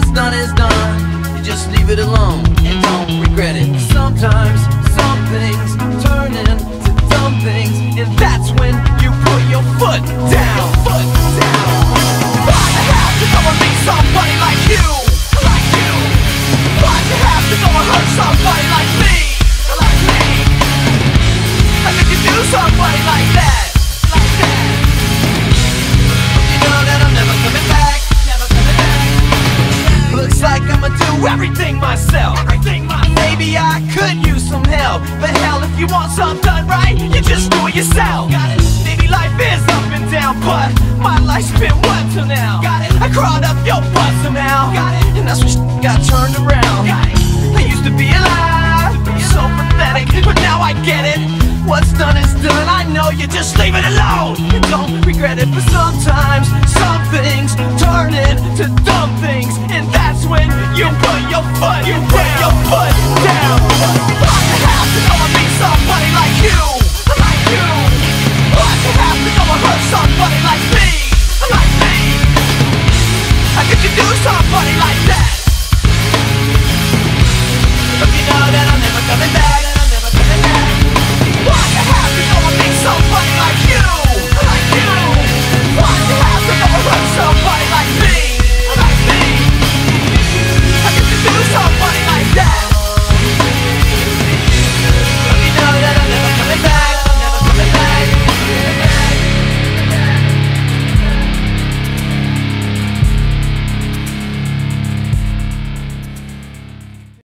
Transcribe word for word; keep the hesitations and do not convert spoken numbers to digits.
what's done is done. You just leave it alone and don't regret it. Sometimes some things turn into dumb things, and that's when you put your foot down. Foot down. Why'd you have to go and meet somebody like you? Like you. Why'd you have to go and hurt somebody like me? Like me. How could you do somebody like that? Like that. You know that I'm never coming back. Never coming back. Looks like I'ma do everything myself. Everything myself. Maybe I could use some help, but hell, if you want something done right, you just do it yourself. Got it. Maybe life is up and down, but my life's been what till now? Got it. I crawled up your butt somehow. Got it. And that's when shit got turned around. Got it. I used to be alive, so pathetic, but now I get it. What's done is done, I know you just leave it alone and don't regret it. But sometimes some things turn into dumb things, and that's when you put your foot, you put your foot down.